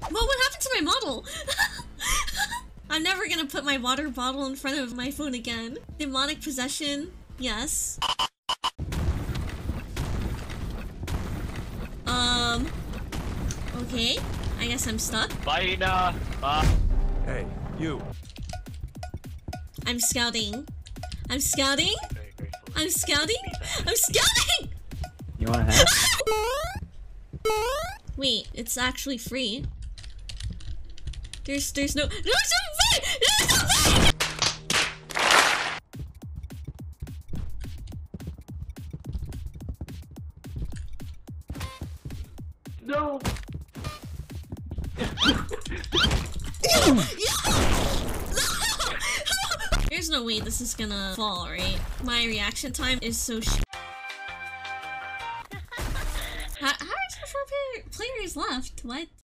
Well, what happened to my model? I'm never gonna put my water bottle in front of my phone again. Demonic possession, yes. Okay. I guess I'm stuck. Hey, you. I'm scouting. I'm scouting? I'm scouting? I'm scouting! You wanna have? Wait, it's actually free. There's no free! There's no free! No! There's no way this is gonna fall, right? My reaction time is so sh. How are there 4 players left? What?